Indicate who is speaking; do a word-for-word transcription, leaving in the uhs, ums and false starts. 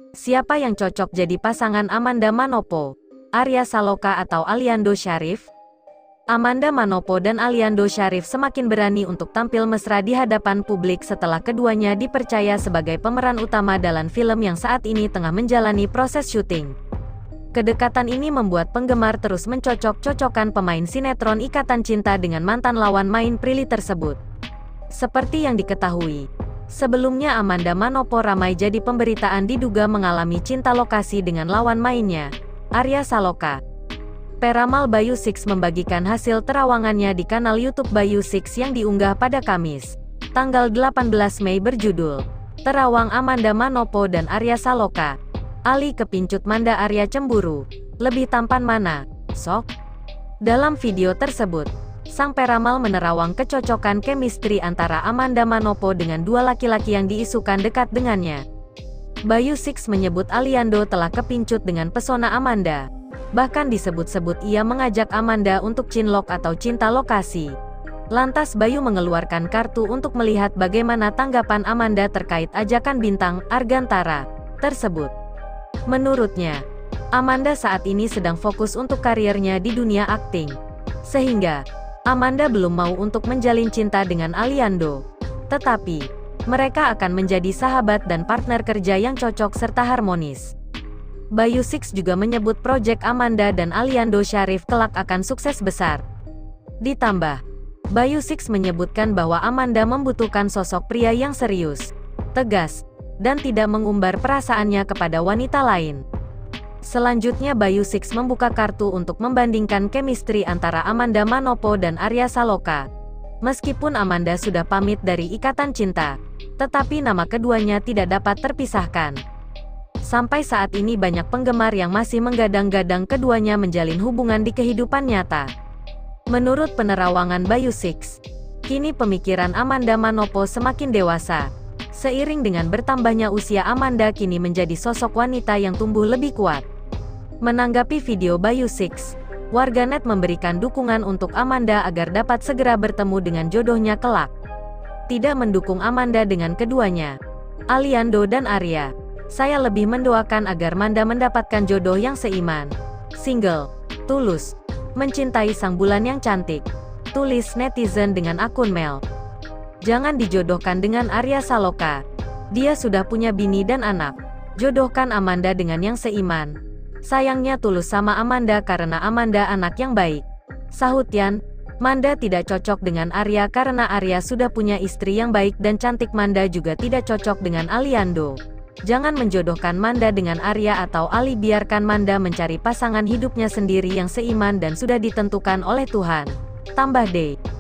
Speaker 1: Siapa yang cocok jadi pasangan Amanda Manopo, Arya Saloka atau Aliando Syarif? Amanda Manopo dan Aliando Syarif semakin berani untuk tampil mesra di hadapan publik setelah keduanya dipercaya sebagai pemeran utama dalam film yang saat ini tengah menjalani proses syuting. Kedekatan ini membuat penggemar terus mencocok-cocokkan pemain sinetron Ikatan Cinta dengan mantan lawan main Prilly tersebut. Seperti yang diketahui, sebelumnya Amanda Manopo ramai jadi pemberitaan diduga mengalami cinta lokasi dengan lawan mainnya, Arya Saloka. Peramal Bayu Six membagikan hasil terawangannya di kanal YouTube Bayu Six yang diunggah pada Kamis, tanggal delapan belas Mei berjudul, Terawang Amanda Manopo dan Arya Saloka. Ali kepincut Manda Arya cemburu, lebih tampan mana, sok? Dalam video tersebut, sang peramal menerawang kecocokan chemistry antara Amanda Manopo dengan dua laki-laki yang diisukan dekat dengannya. Bayu Six menyebut Aliando telah kepincut dengan pesona Amanda. Bahkan disebut-sebut ia mengajak Amanda untuk cinlok atau cinta lokasi. Lantas Bayu mengeluarkan kartu untuk melihat bagaimana tanggapan Amanda terkait ajakan bintang Argantara tersebut. Menurutnya, Amanda saat ini sedang fokus untuk karirnya di dunia akting. Sehingga, Amanda belum mau untuk menjalin cinta dengan Aliando. Tetapi, mereka akan menjadi sahabat dan partner kerja yang cocok serta harmonis. Bayu Six juga menyebut proyek Amanda dan Aliando Syarif kelak akan sukses besar. Ditambah, Bayu Six menyebutkan bahwa Amanda membutuhkan sosok pria yang serius, tegas, dan tidak mengumbar perasaannya kepada wanita lain. Selanjutnya Bayu Six membuka kartu untuk membandingkan chemistry antara Amanda Manopo dan Arya Saloka. Meskipun Amanda sudah pamit dari Ikatan Cinta, tetapi nama keduanya tidak dapat terpisahkan. Sampai saat ini banyak penggemar yang masih menggadang-gadang keduanya menjalin hubungan di kehidupan nyata. Menurut penerawangan Bayu Six, kini pemikiran Amanda Manopo semakin dewasa. Seiring dengan bertambahnya usia Amanda kini menjadi sosok wanita yang tumbuh lebih kuat. Menanggapi video Bayu Six, warganet memberikan dukungan untuk Amanda agar dapat segera bertemu dengan jodohnya kelak. Tidak mendukung Amanda dengan keduanya, Aliando dan Arya. Saya lebih mendoakan agar Manda mendapatkan jodoh yang seiman. Single, tulus, mencintai sang bulan yang cantik, tulis netizen dengan akun Mel. Jangan dijodohkan dengan Arya Saloka. Dia sudah punya bini dan anak. Jodohkan Amanda dengan yang seiman. Sayangnya tulus sama Amanda karena Amanda anak yang baik. Sahut Yan, Manda tidak cocok dengan Arya karena Arya sudah punya istri yang baik dan cantik. Manda juga tidak cocok dengan Aliando. Jangan menjodohkan Manda dengan Arya atau Ali, biarkan Manda mencari pasangan hidupnya sendiri yang seiman dan sudah ditentukan oleh Tuhan. Tambah D.